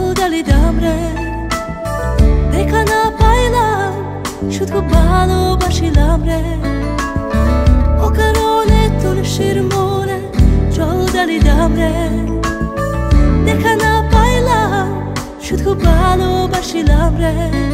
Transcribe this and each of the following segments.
ডালিলাম রে, দেখা না পাইলাম শুধু ভালোবাসিলাম রে। ও কারণে তুলসীর মূলে জল ডালিলাম রে, দেখা না পাইলাম শুধু ভালোবাসিলাম রে।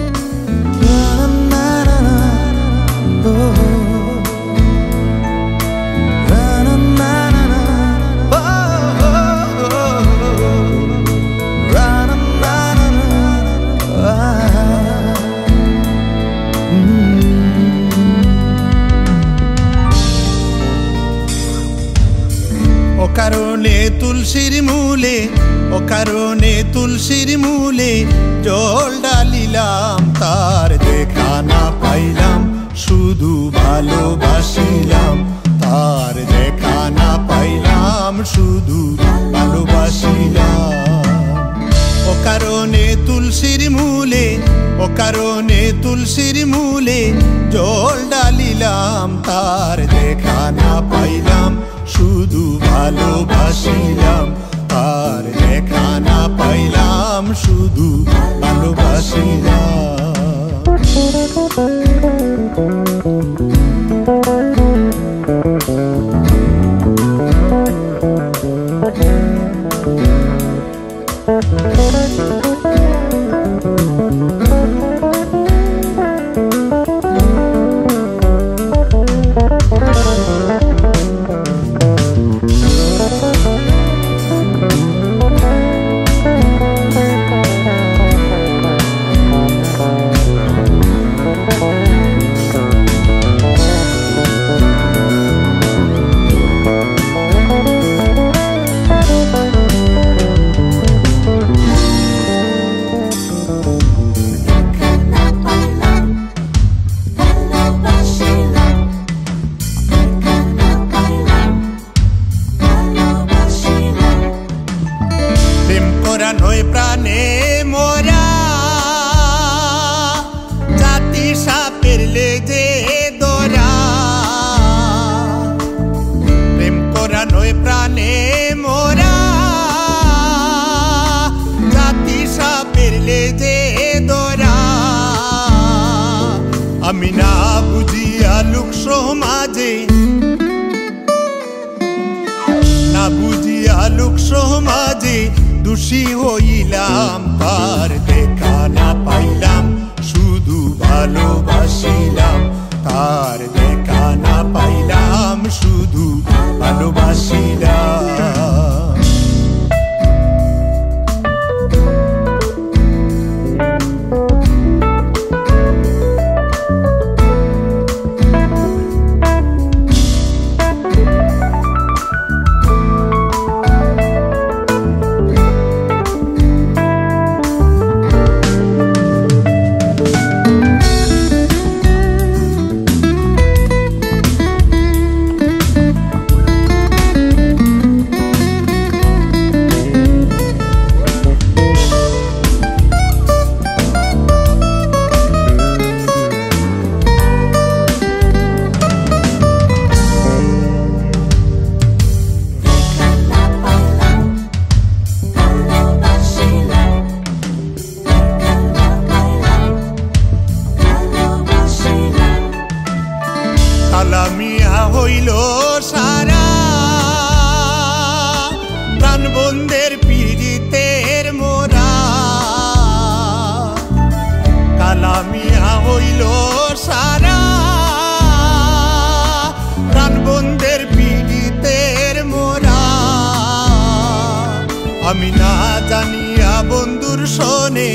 ও কারণে তুলসীর মূলে, ও কারণে তুলসীর মূলে জল ডালিলাম, তার দেখা না পাইলাম শুধু ভালোবাসিলাম, তার দেখা না পাইলাম শুধু ভালোবাসিলাম। ও কারণে তুলসীর মূলে, ও কারণে তুলসীর মূলে জল ডালিলাম, তার দেখা না পাইলাম শুধু ভালোবাসিলাম, তার দেখা না পাইলাম শুধু ভালোবাসিলাম। প্রাণে মোরা জাতি সাপের লেজে দোরা, প্রেম করা নয় প্রাণে মোরা জাতি সাপের লেজে দোরা। আমি না বুঝিয়া লোক সমাজে, না বুঝিয়া লোক সমাজে দোষী হইলাম, তার দেখা না পাইলাম শুধু ভালোবাসিলাম, তার দেখা না পাইলাম শুধু ভালোবাসিলাম। কালামিয়া হইল সারা প্রাণ বন্ধের পীড়িতের মোরা, কালামিয়া হইল সারা প্রাণ বন্ধের পীড়িতের মোরা। আমি না জানিয়া বন্ধুর শোনে,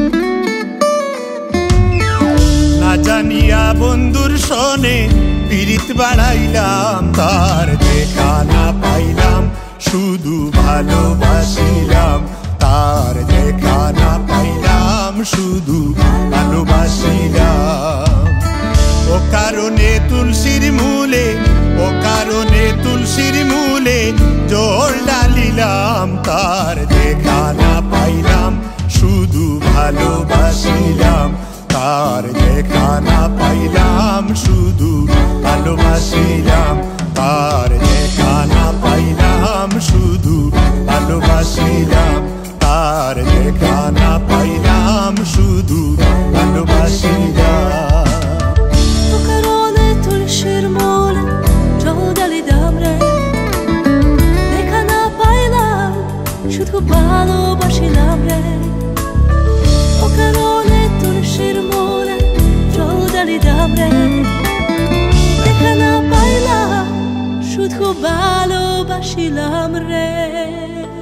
না জানিয়া বন্ধুর শোনে পীড়িত বাড়াইলাম, তার দেখা না পাইলাম শুধু ভালোবাসিলাম, তার দেখা না পাইলাম শুধু ভালোবাসিলাম। ও কারণে তুলসীর মূলে, ও কারণে তুলসীর মূলে জল ডালিলাম, তার দেখা না পাইলাম শুধু ভালোবাসিলাম, তার দেখা না পাইলাম শুধু ভালোবাসিলাম, তার দেখা না পাইলাম শুধু ভালোবাসিলাম, তার দেখা ভালোবাসিলাম রে ও কারণে তোর শির মোরে জল ঢালিলাম রে দেখা না পাইলাম শুধু ভালোবাসিলাম রে